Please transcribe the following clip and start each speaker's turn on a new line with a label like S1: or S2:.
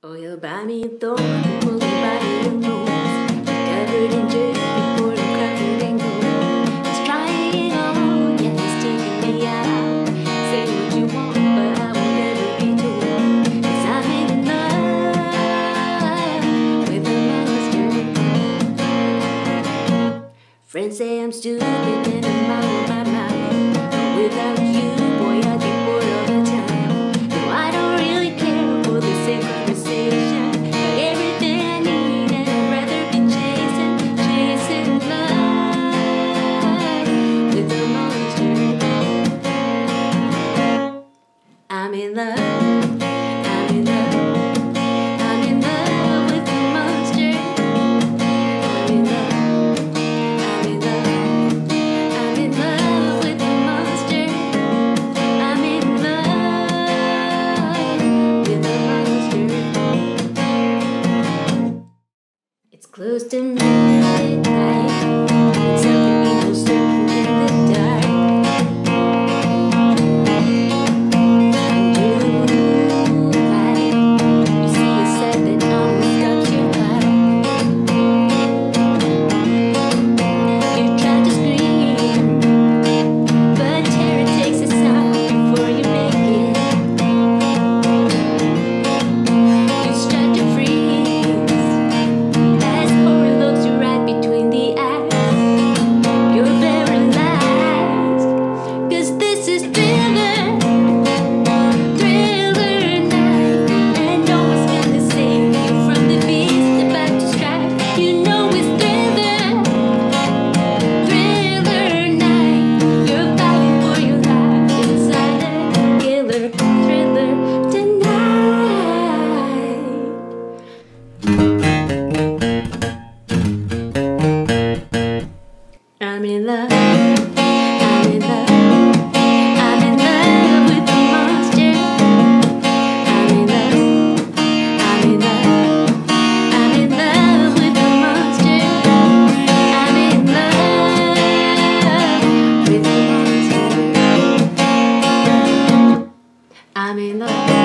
S1: Oh, you'll buy me a thorn before you buy me a rose. Covered in dirt before I'm covered in gold. He's trying it on, yeah, he's taking me out. Say what you want, but I won't ever be told. 'Cause I'm in love with a monster. Friends say I'm stupid and I'm out of my mind. But without you, boy, I'd be bored all the time. No, I don't really care for the same conversation. But everything I need, and I'd rather be chasing love with a monster. I'm in love. I'm in love. I'm in love with a monster. I'm in love. I'm in love. I'm in love with a monster. I'm in love with a monster. It's close to midnight. It's something people searching in the dark. Under the moonlight, you see a sight that almost stops your heart. You try to scream, but terror takes us out before you make it. You start to freeze as horror looks you right between the eyes. You're paralyzed, 'cause this is thriller night, and no one's gonna save you from the beast about to strike. You know it's thriller night. You're fighting for your life inside a killer thriller tonight. I'm in love. I'm in love. I'm in love with the monster. I'm in love. I'm in love. I'm in love with the monster. I'm in love with the monster. I'm in love.